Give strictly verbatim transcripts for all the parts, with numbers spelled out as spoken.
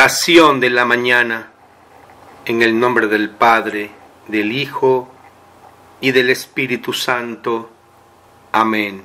Oración de la mañana, en el nombre del Padre, del Hijo y del Espíritu Santo. Amén.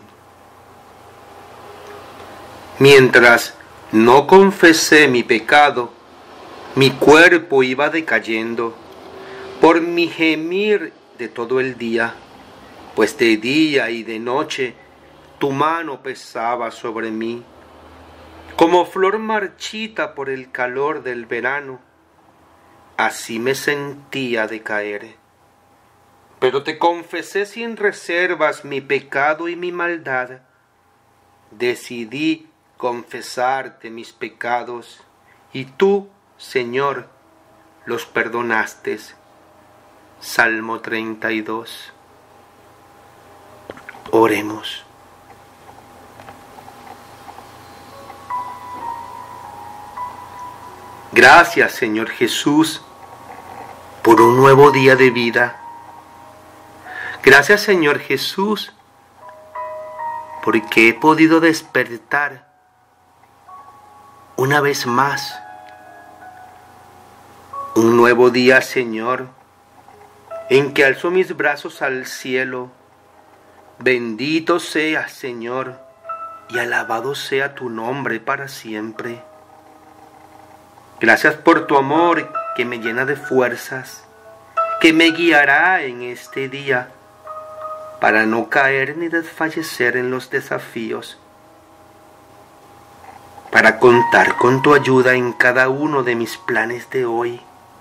Mientras no confesé mi pecado, mi cuerpo iba decayendo por mi gemir de todo el día, pues de día y de noche tu mano pesaba sobre mí. Como flor marchita por el calor del verano, así me sentía decaer. Pero te confesé sin reservas mi pecado y mi maldad. Decidí confesarte mis pecados, y tú, Señor, los perdonaste. Salmo treinta y dos. Oremos. Gracias, Señor Jesús, por un nuevo día de vida. Gracias, Señor Jesús, porque he podido despertar una vez más. Un nuevo día, Señor, en que alzo mis brazos al cielo. Bendito seas, Señor, y alabado sea tu nombre para siempre. Gracias por tu amor que me llena de fuerzas, que me guiará en este día para no caer ni desfallecer en los desafíos, para contar con tu ayuda en cada uno de mis planes de hoy.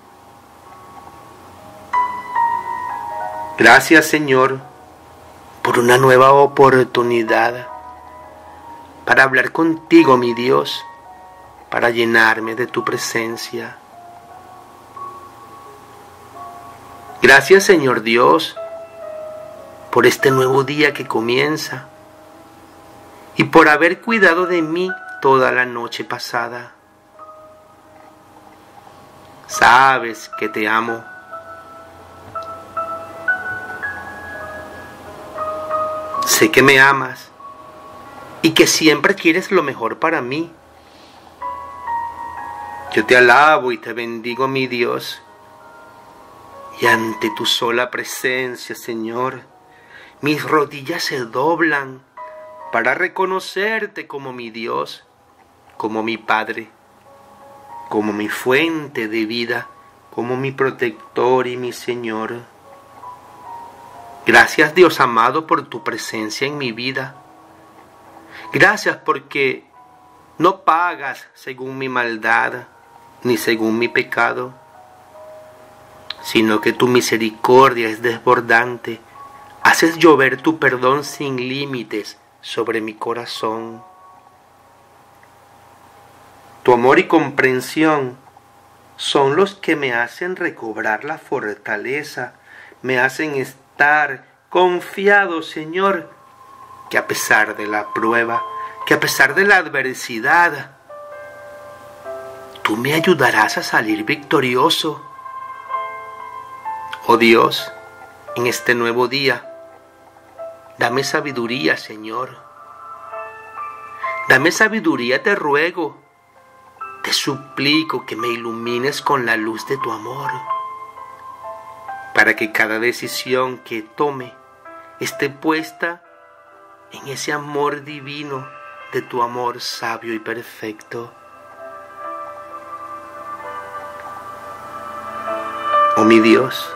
Gracias, Señor, por una nueva oportunidad para hablar contigo, mi Dios, para llenarme de tu presencia. Gracias, Señor Dios, por este nuevo día que comienza y por haber cuidado de mí toda la noche pasada. Sabes que te amo. Sé que me amas y que siempre quieres lo mejor para mí. Yo te alabo y te bendigo, mi Dios, y ante tu sola presencia, Señor, mis rodillas se doblan para reconocerte como mi Dios, como mi Padre, como mi fuente de vida, como mi protector y mi Señor. Gracias, Dios amado, por tu presencia en mi vida. Gracias porque no pagas según mi maldad, ni según mi pecado, sino que tu misericordia es desbordante. Haces llover tu perdón sin límites sobre mi corazón. Tu amor y comprensión son los que me hacen recobrar la fortaleza, me hacen estar confiado, Señor, que a pesar de la prueba, que a pesar de la adversidad, tú me ayudarás a salir victorioso. Oh Dios, en este nuevo día, dame sabiduría, Señor. Dame sabiduría, te ruego. Te suplico que me ilumines con la luz de tu amor, para que cada decisión que tome esté puesta en ese amor divino de tu amor sabio y perfecto. Oh mi Dios,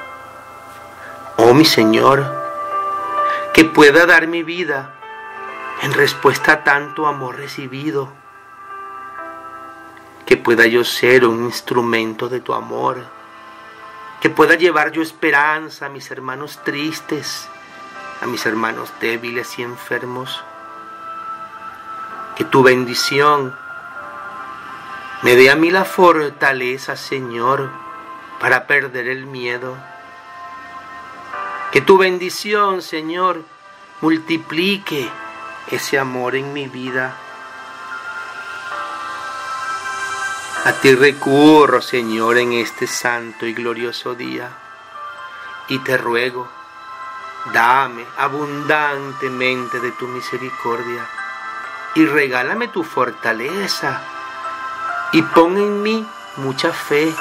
oh mi Señor, que pueda dar mi vida en respuesta a tanto amor recibido, que pueda yo ser un instrumento de tu amor, que pueda llevar yo esperanza a mis hermanos tristes, a mis hermanos débiles y enfermos, que tu bendición me dé a mí la fortaleza, Señor, para perder el miedo. Que tu bendición, Señor, multiplique ese amor en mi vida. A ti recurro, Señor, en este santo y glorioso día, y te ruego, dame abundantemente de tu misericordia y regálame tu fortaleza y pon en mí mucha fe.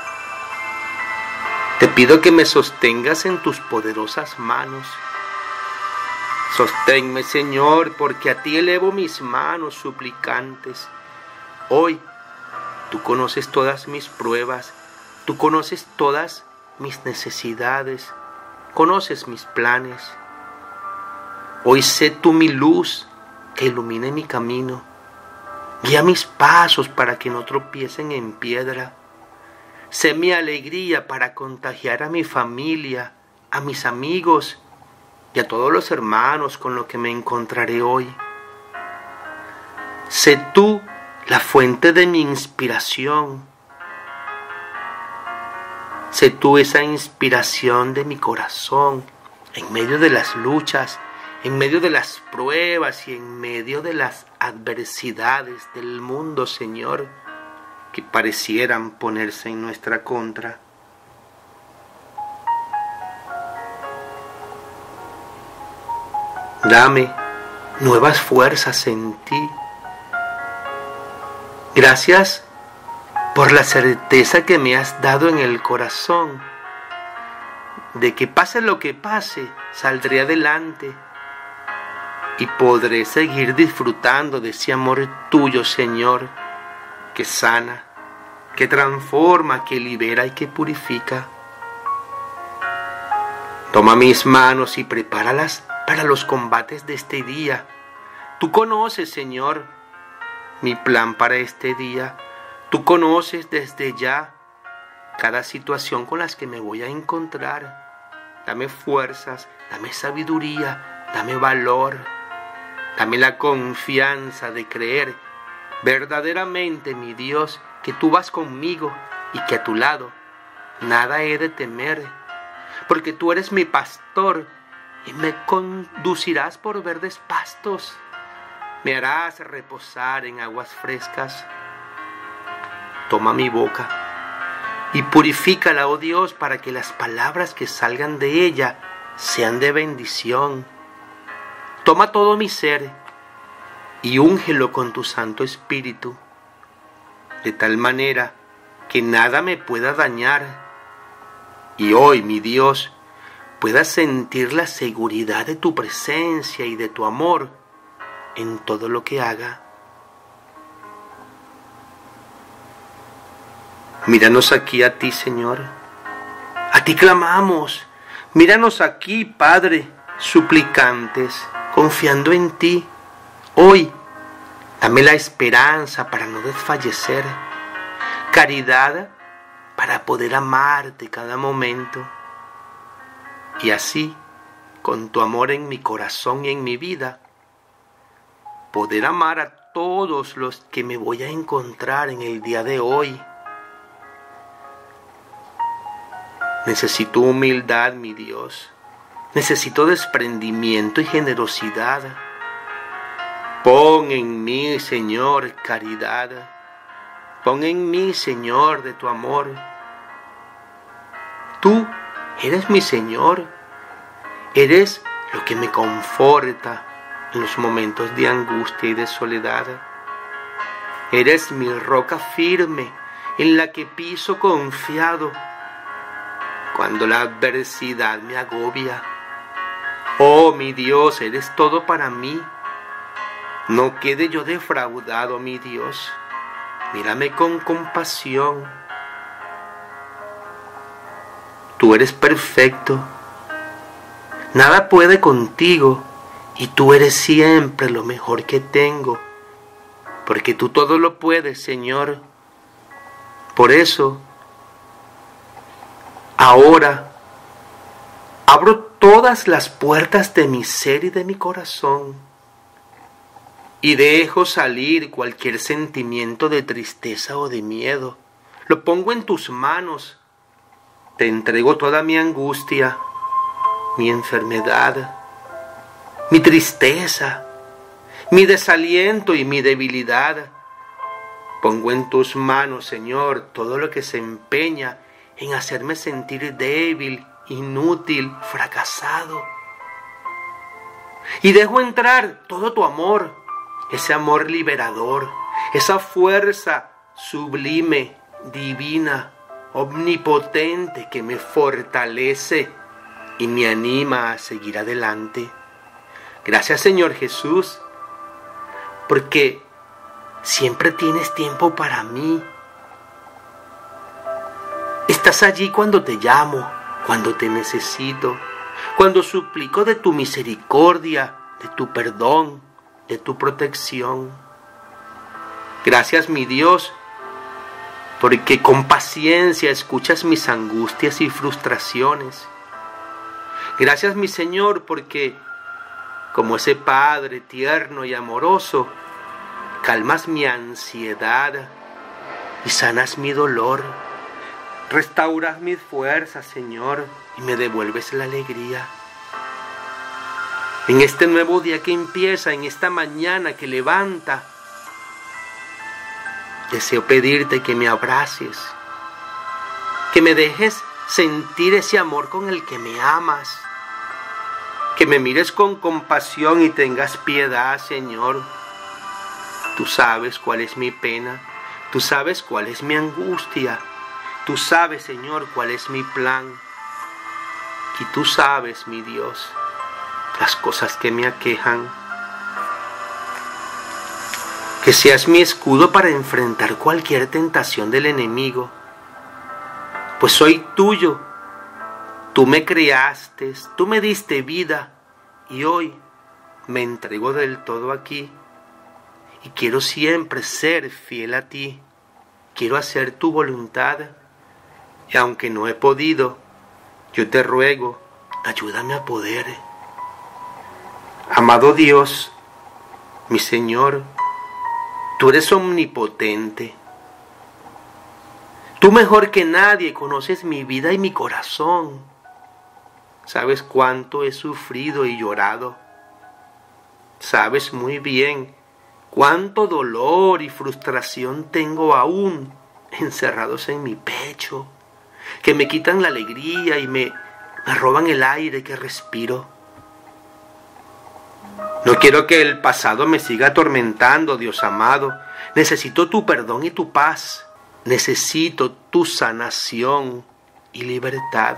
Te pido que me sostengas en tus poderosas manos. Sosténme, Señor, porque a ti elevo mis manos suplicantes. Hoy, tú conoces todas mis pruebas, tú conoces todas mis necesidades, conoces mis planes. Hoy sé tú mi luz que ilumine mi camino. Guía mis pasos para que no tropiecen en piedra. Sé mi alegría para contagiar a mi familia, a mis amigos y a todos los hermanos con los que me encontraré hoy. Sé tú la fuente de mi inspiración. Sé tú esa inspiración de mi corazón en medio de las luchas, en medio de las pruebas y en medio de las adversidades del mundo, Señor, que parecieran ponerse en nuestra contra. Dame nuevas fuerzas en ti. Gracias por la certeza que me has dado en el corazón de que pase lo que pase, saldré adelante y podré seguir disfrutando de ese amor tuyo, Señor, que sana, que transforma, que libera y que purifica. Toma mis manos y prepáralas para los combates de este día. Tú conoces, Señor, mi plan para este día. Tú conoces desde ya cada situación con las que me voy a encontrar. Dame fuerzas, dame sabiduría, dame valor, dame la confianza de creer verdaderamente, mi Dios, que tú vas conmigo y que a tu lado nada he de temer, porque tú eres mi pastor y me conducirás por verdes pastos, me harás reposar en aguas frescas. Toma mi boca y purifícala, oh Dios, para que las palabras que salgan de ella sean de bendición. Toma todo mi ser y úngelo con tu Santo Espíritu, de tal manera que nada me pueda dañar. Y hoy, mi Dios, pueda sentir la seguridad de tu presencia y de tu amor en todo lo que haga. Míranos aquí a ti, Señor. A ti clamamos. Míranos aquí, Padre, suplicantes, confiando en ti. Hoy, dame la esperanza para no desfallecer, caridad para poder amarte cada momento. Y así, con tu amor en mi corazón y en mi vida, poder amar a todos los que me voy a encontrar en el día de hoy. Necesito humildad, mi Dios. Necesito desprendimiento y generosidad. Pon en mí, Señor, caridad. Pon en mí, Señor, de tu amor. Tú eres mi Señor. Eres lo que me conforta en los momentos de angustia y de soledad. Eres mi roca firme en la que piso confiado cuando la adversidad me agobia. Oh, mi Dios, eres todo para mí. No quede yo defraudado, mi Dios. Mírame con compasión. Tú eres perfecto. Nada puede contigo y tú eres siempre lo mejor que tengo, porque tú todo lo puedes, Señor. Por eso, ahora abro todas las puertas de mi ser y de mi corazón y dejo salir cualquier sentimiento de tristeza o de miedo. Lo pongo en tus manos. Te entrego toda mi angustia, mi enfermedad, mi tristeza, mi desaliento y mi debilidad. Pongo en tus manos, Señor, todo lo que se empeña en hacerme sentir débil, inútil, fracasado. Y dejo entrar todo tu amor, ese amor liberador, esa fuerza sublime, divina, omnipotente que me fortalece y me anima a seguir adelante. Gracias, Señor Jesús, porque siempre tienes tiempo para mí. Estás allí cuando te llamo, cuando te necesito, cuando suplico de tu misericordia, de tu perdón, de tu protección. Gracias, mi Dios, porque con paciencia escuchas mis angustias y frustraciones. Gracias, mi Señor, porque como ese Padre tierno y amoroso, calmas mi ansiedad y sanas mi dolor. Restauras mis fuerzas, Señor, y me devuelves la alegría. En este nuevo día que empieza, en esta mañana que levanta, deseo pedirte que me abraces, que me dejes sentir ese amor con el que me amas, que me mires con compasión y tengas piedad, Señor. Tú sabes cuál es mi pena, tú sabes cuál es mi angustia, tú sabes, Señor, cuál es mi plan, y tú sabes, mi Dios, las cosas que me aquejan. Que seas mi escudo para enfrentar cualquier tentación del enemigo, pues soy tuyo. Tú me creaste, tú me diste vida y hoy me entrego del todo aquí y quiero siempre ser fiel a ti. Quiero hacer tu voluntad y aunque no he podido, yo te ruego, ayúdame a poder. Amado Dios, mi Señor, tú eres omnipotente. Tú mejor que nadie conoces mi vida y mi corazón. Sabes cuánto he sufrido y llorado. Sabes muy bien cuánto dolor y frustración tengo aún encerrados en mi pecho, que me quitan la alegría y me, me roban el aire que respiro. No quiero que el pasado me siga atormentando, Dios amado. Necesito tu perdón y tu paz. Necesito tu sanación y libertad.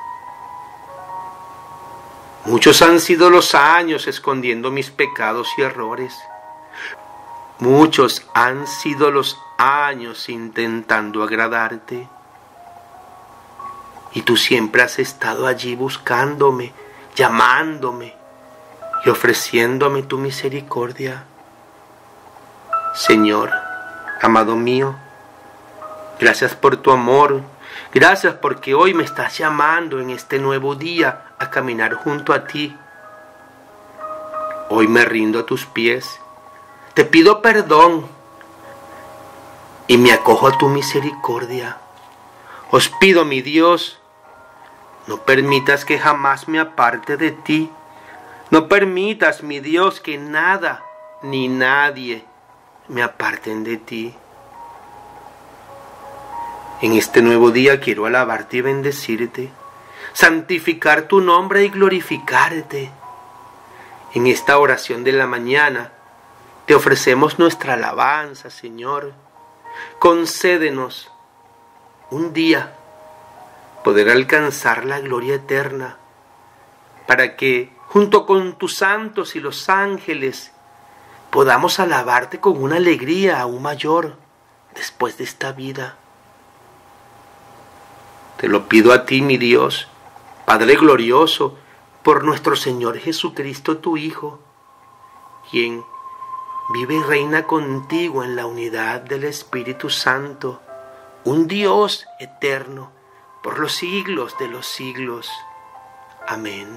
Muchos han sido los años escondiendo mis pecados y errores. Muchos han sido los años intentando agradarte. Y tú siempre has estado allí buscándome, llamándome y ofreciéndome tu misericordia. Señor, amado mío, gracias por tu amor, gracias porque hoy me estás llamando en este nuevo día a caminar junto a ti. Hoy me rindo a tus pies, te pido perdón y me acojo a tu misericordia. Os pido, mi Dios, no permitas que jamás me aparte de ti. No permitas, mi Dios, que nada ni nadie me aparten de ti. En este nuevo día quiero alabarte y bendecirte, santificar tu nombre y glorificarte. En esta oración de la mañana te ofrecemos nuestra alabanza, Señor. Concédenos un día poder alcanzar la gloria eterna, para que junto con tus santos y los ángeles podamos alabarte con una alegría aún mayor después de esta vida. Te lo pido a ti, mi Dios, Padre glorioso, por nuestro Señor Jesucristo, tu Hijo, quien vive y reina contigo en la unidad del Espíritu Santo, un Dios eterno, por los siglos de los siglos. Amén.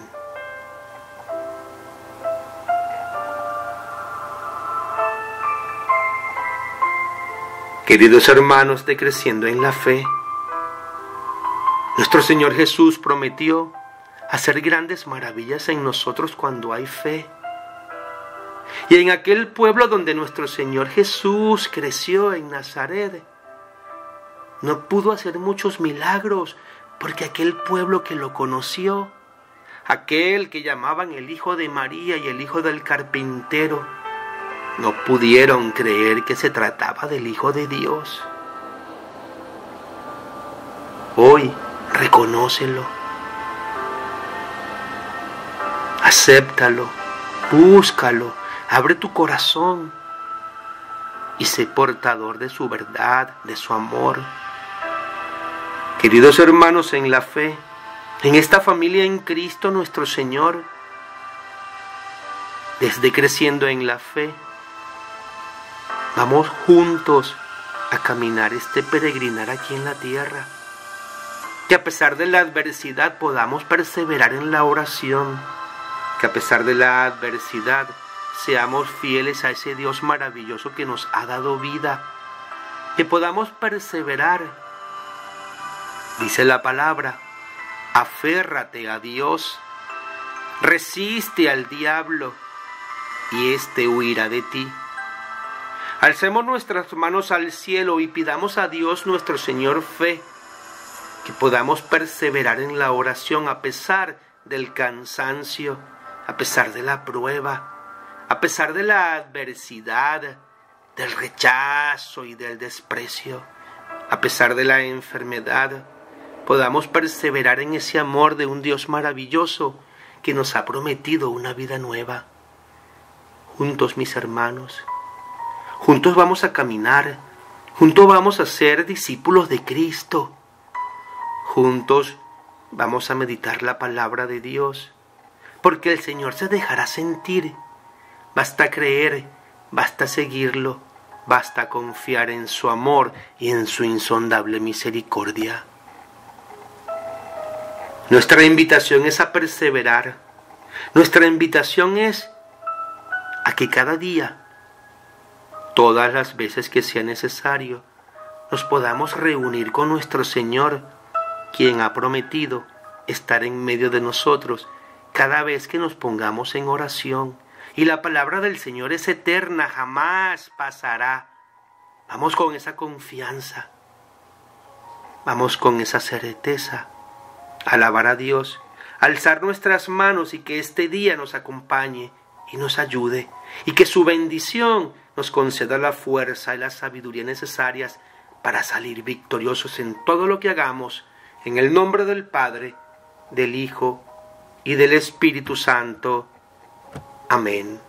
Queridos hermanos de Creciendo en la Fe, nuestro Señor Jesús prometió hacer grandes maravillas en nosotros cuando hay fe. Y en aquel pueblo donde nuestro Señor Jesús creció, en Nazaret, no pudo hacer muchos milagros porque aquel pueblo que lo conoció, aquel que llamaban el hijo de María y el hijo del carpintero, no pudieron creer que se trataba del Hijo de Dios. Hoy reconócelo, acéptalo, búscalo, abre tu corazón y sé portador de su verdad, de su amor. Queridos hermanos en la fe, en esta familia en Cristo nuestro Señor, desde creciendo en la fe, vamos juntos a caminar este peregrinar aquí en la tierra. Que a pesar de la adversidad podamos perseverar en la oración. Que a pesar de la adversidad seamos fieles a ese Dios maravilloso que nos ha dado vida. Que podamos perseverar. Dice la palabra, aférrate a Dios, resiste al diablo y éste huirá de ti. Alcemos nuestras manos al cielo y pidamos a Dios nuestro Señor fe, que podamos perseverar en la oración a pesar del cansancio, a pesar de la prueba, a pesar de la adversidad, del rechazo y del desprecio, a pesar de la enfermedad, podamos perseverar en ese amor de un Dios maravilloso que nos ha prometido una vida nueva. Juntos, mis hermanos, juntos vamos a caminar, juntos vamos a ser discípulos de Cristo, juntos vamos a meditar la palabra de Dios, porque el Señor se dejará sentir. Basta creer, basta seguirlo, basta confiar en su amor y en su insondable misericordia. Nuestra invitación es a perseverar. Nuestra invitación es a que cada día, todas las veces que sea necesario, nos podamos reunir con nuestro Señor, quien ha prometido estar en medio de nosotros cada vez que nos pongamos en oración. Y la palabra del Señor es eterna, jamás pasará. Vamos con esa confianza, vamos con esa certeza, a alabar a Dios, alzar nuestras manos y que este día nos acompañe y nos ayude, y que su bendición nos conceda la fuerza y la sabiduría necesarias para salir victoriosos en todo lo que hagamos, en el nombre del Padre, del Hijo y del Espíritu Santo. Amén.